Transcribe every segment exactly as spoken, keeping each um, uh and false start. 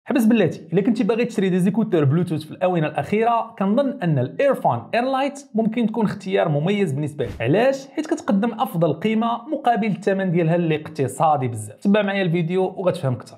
حبس بلاتي الا كنتي باغي تشري دي زيكوتور بلوتوث في الاونه الاخيره كنظن ان الايرفون ايرلايت ممكن تكون اختيار مميز بالنسبه لك. علاش؟ حيت كتقدم افضل قيمه مقابل الثمن ديالها اللي اقتصادي بزاف. تبع معايا الفيديو وغتفهم اكثر.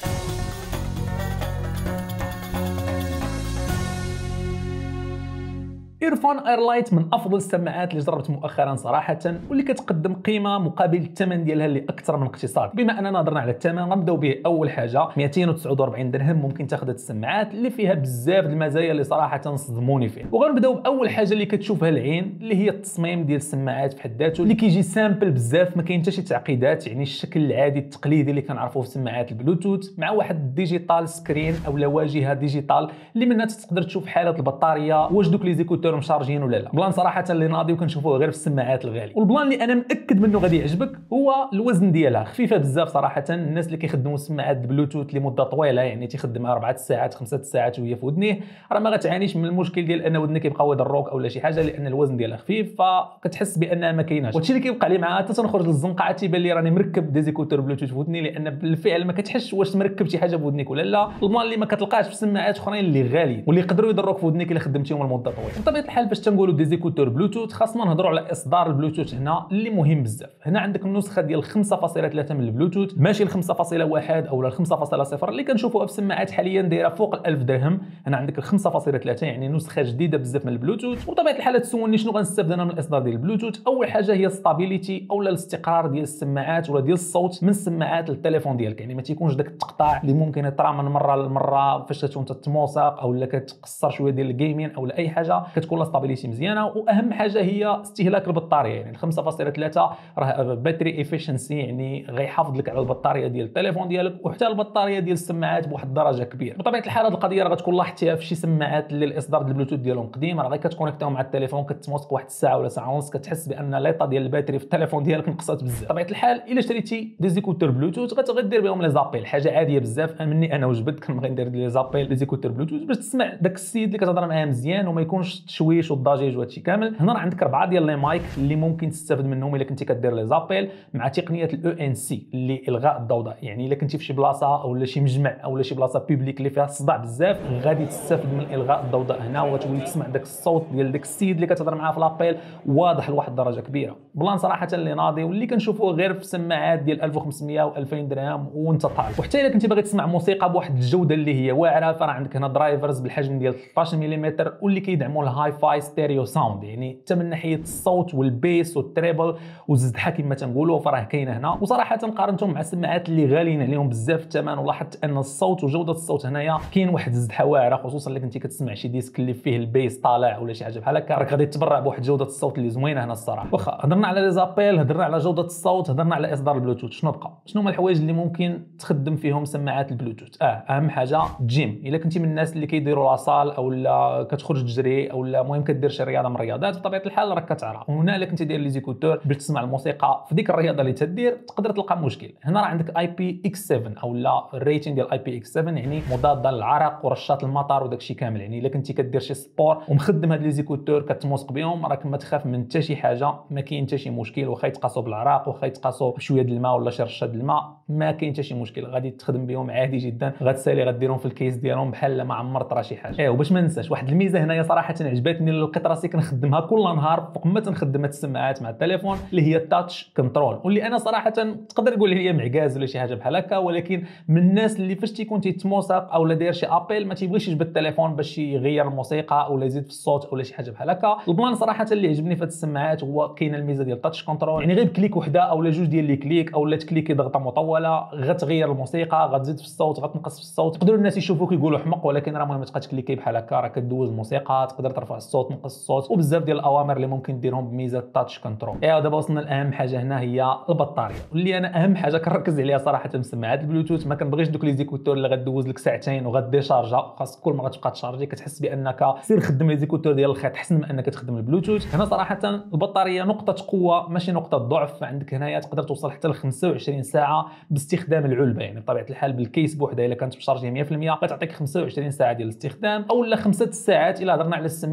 ايرفون ايرلايت من افضل السماعات اللي جربت مؤخرا صراحه، واللي كتقدم قيمه مقابل الثمن ديالها اللي اكثر من اقتصادي. بما اننا هضرنا على الثمن غنبداو به. اول حاجه مئتين وتسعة وأربعين درهم ممكن تاخذ هاد السماعات اللي فيها بزاف د المزايا اللي صراحه صدموني فيها. وغنبداو باول حاجه اللي كتشوفها العين اللي هي التصميم ديال السماعات في حد ذاته اللي كيجي سامبل بزاف، ما كاين حتى شي تعقيدات، يعني الشكل العادي التقليدي اللي كنعرفوه في سماعات البلوتوث مع واحد الديجيتال سكرين او واجهه ديجيتال اللي منها تقدر تشوف حاله البطاريه، واش دوك لي زيكوتور مشارجين ولا لا. بلان صراحه اللي ناضي وكنشوفوه غير في السماعات الغاليه. والبلان اللي انا مأكد منه غادي يعجبك هو الوزن ديالها، خفيفه بزاف صراحه. الناس اللي كيخدموا سماعات بلوتوث لمده طويله، يعني تيخدمها أربعة ساعات خمسة ساعات وهي في ودنيه، راه ما غتعانيش من المشكل ديال ان ودنك يبقى يضروك او شي حاجه، لان الوزن ديالها خفيف فكتحس بانها ما كايناش. وهادشي اللي كيبقى لي معاها حتى تنخرج للزنقه تيبان لي راني مركب ديزيكوتور بلوتوث في ودني، لان بالفعل ما كتحسش واش مركب شي حاجه في ودنك ولا لا. البلان اللي ما كتلقاش في سماعات اخرين اللي غاليين واللي يقدروا يضروك في ودنك الا خدمتيهم لمده طويله. بطبيعه الحال فاش تنقولوا ديزيكوتور بلوتوث خاصنا نهضروا على اصدار البلوتوث هنا اللي مهم بزاف. هنا عندك النسخه ديال خمسة فاصلة ثلاثة من البلوتوث، ماشي ال خمسة فاصلة واحد او ال خمسة فاصلة صفر اللي كنشوفوها في السماعات حاليا دايره فوق ال ألف درهم. هنا عندك ال خمسة فاصلة ثلاثة يعني نسخه جديده بزاف من البلوتوث. وبطبيعه الحال تسولني شنو غنستافد انا من الاصدار ديال البلوتوث. اول حاجه هي ستابيليتي او الاستقرار ديال السماعات ولا ديال الصوت من السماعات للتليفون ديالك، يعني ما تيكونش داك التقطاع اللي ممكن يطرا من مره لمره فاش تكون تتموسق او لا كتقصر شويه ديال الجيمين او اي حاجه، كتكون لا ستابيليتي مزيانه. واهم حاجه هي استهلاك البطاريه، يعني خمسة فاصلة ثلاثة راه باتري افيشنسي، يعني غيحافظ لك على البطاريه ديال التليفون ديالك وحتى البطاريه ديال السماعات بواحد الدرجه كبيره. بطبيعه الحال هذه القضيه راه غتكون لاحظتيها في شي سماعات اللي الاصدار ديال البلوتوث ديالهم قديم، راه غير كتكونيكتاو مع التليفون كتموسق واحد الساعه ولا ساعه ونص كتحس بان ليطا ديال الباتري في التليفون ديالك نقصات بزاف. بطبيعه الحال الا شريتي دي زيكوتور بلوتوث غتغدير بهم لي زابيل، حاجه عاديه بزاف. مني انا وجبت كنبغي ندير لي زابيل لي زيكوتور بلوتوث باش تسمع داك السيد اللي كتهضر معاه مزيان وما يكونش التشويش والضجيج وهادشي كامل. هنا راه عندك اربعه ديال لي مايك اللي ممكن تستافد منهم الا كنتي كدير لي زابيل مع تقنيه الاو ان سي اللي الغاء الضوضاء. يعني الا كنتي في شي بلاصه او شي مجمع او شي بلاصه بوبليك اللي فيها الصداع بزاف غادي تستافد من الغاء الضوضاء هنا، وتولي تسمع داك الصوت ديال داك السيد اللي كتهضر معاه في لابيل واضح لواحد الدرجه كبيره. بلان صراحه اللي ناضي واللي كنشوفوه غير في سماعات ديال ألف وخمسمية و ألفين درهم وانت طالع. وحتى الا كنتي باغي تسمع موسيقى بواحد الجوده اللي هي واعره فراه عندك هنا درايفرز بالحجم ديال ثلاثة عشر ملم واللي كيدعموا الهاي فاي ستيريو ساوند، يعني حتى من ناحيه الصوت والبيس والتريبل والزدحه كما تنقولوا فراه كاينه هنا. وصراحه قارنتهم مع السماعات اللي غاليين عليهم بزاف الثمن ولاحظت ان الصوت وجوده الصوت هنايا كاين واحد الزدحه واعره، خصوصا الا كنتي كتسمع شي ديسك اللي فيه البيس طالع ولا شي حاجه بحال هكا راك غادي تبرع بواحد جوده الصوت اللي زوينه هنا الصراحه. واخا هضرنا على لي زابيل، هضرنا على جوده الصوت، هضرنا على اصدار البلوتوث، شنو بقى؟ شنو هما الحوايج اللي ممكن تخدم فيهم سماعات البلوتوث؟ اه اهم حاجه الجيم. الا كنتي من الناس اللي كيديروا لاصال او لا كتخرج تجري او لا المهم كدير شي رياضه من الرياضات بطبيعه الحال راك كتعرف. وهنا الا كنتي داير لي زيكوتور باش تسمع الموسيقى في ديك الرياضه اللي تدير تقدر تلقى مشكل. هنا راه عندك اي بي اكس سبعة او لا الريتين ديال اي بي اكس سبعة يعني مضاده للعرق ورشات المطر وداك الشيء كامل. يعني الا كنتي كدير شي سبور ومخدم هاد لي زيكوتور كتموسق بهم راك ما تخاف من حتى شي حاجه، ما كاين حتى شي مشكل. واخا يتقاسوا بالعراق واخا يتقاسوا بشويه د الماء ولا شي رشه د الماء ما كاين حتى شي مشكل، غادي تخدم بهم عادي جدا. غتسالي غديرهم في الكيس ديالهم بحال ما عمر طرا شي حاجه. ايوا باش ما ننساش واحد الميزه هنايا صراحه عجبتني اللي لقيت راسي كنخدمها كل نهار فوق ما تنخدم هاد السماعات مع التليفون اللي هي التاتش كنترول، واللي انا صراحه تقدر تقول لي معكاز ولا شي حاجه بحال هكا، ولكن من الناس اللي فاش تيكون تيتموسق او لا داير شي ابيل ما تيبغيش يجبد التليفون باش يغير الموسيقى او لا يزيد في الصوت او شي حاجه بحال هكا. البلان صراحه اللي عجبني في هاد السماعات هو كاينه الميزه ديال التاتش كنترول، يعني غير بكليك وحده او لا جوج ديال لي كليك او لا تكليكي ضغطه مطوله غتغير الموسيقى، غتزيد في الصوت، غتنقص في الصوت. يقدروا الناس يشوفوك يقولوا حمق، ولكن راه المهم تبقى تكليكي بحال هكا راه كدوز الموسيقى، تقدر ترفع الصوت تنقص الصوت وبزاف ديال الاوامر اللي ممكن ديرهم بميزه التاتش كنترول. ايوا دابا وصلنا لاهم حاجه هنا هي البطاريه، واللي انا اهم حاجه كنركز عليها صراحه في سماعات البلوتوث. ما كنبغيش دوك لي زيكوتور اللي غدوز لك ساعتين وغديشارجا، خاص كل مره تبقى تشارجي كتحس بانك سير خدم لي زيكوتور ديال الخيط احسن من انك تخدم البلوتوث. هنا صراحه البطاريه نقطه قوه ماشي نقطه ضعف. عندك هنايا تقدر توصل حتى ل خمسة وعشرين ساعه باستخدام العلبه، يعني بطبيعه الحال بالكيس بوحدها الا كانت بشارجيه مية في المية غتعطيك خمسة وعشرين ساعه ديال الاستخدام او لا خمسة ساعات الا هضرنا على السماعه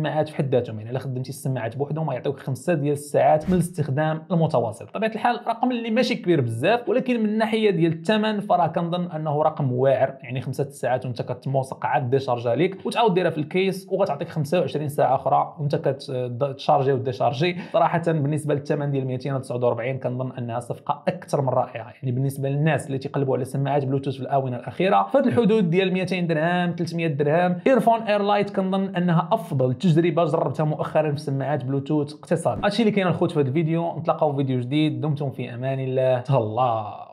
السماعات في حد ذاتهم، يعني الا خدمتي السماعات بوحدهم غيعطيوك خمسة ديال الساعات من الاستخدام المتواصل. بطبيعه الحال رقم اللي ماشي كبير بزاف، ولكن من الناحيه ديال الثمن فراه كنظن انه رقم واعر. يعني خمسة ساعات وانت كتموثق عاد ديشارجا ليك وتعاود ديرها في الكيس وغتعطيك خمسة وعشرين ساعه اخرى وانت كتشارجي وديشارجي. صراحه بالنسبه للثمن ديال مئتين وتسعة وأربعين كنظن انها صفقه اكثر من رائعه. يعني بالنسبه للناس اللي تيقلبوا على سماعات بلوتوث في الاونه الاخيره فهاد الحدود ديال مئتين درهم ثلاثمئة درهم، ايرفون ايرلايت كنظن انها افضل تجربه جربتها مؤخرا في سماعات بلوتوث اقتصادي. هادشي اللي كاين الخوت في هذا الفيديو، نتلاقاو في فيديو جديد، دمتم في امان الله. تهلا.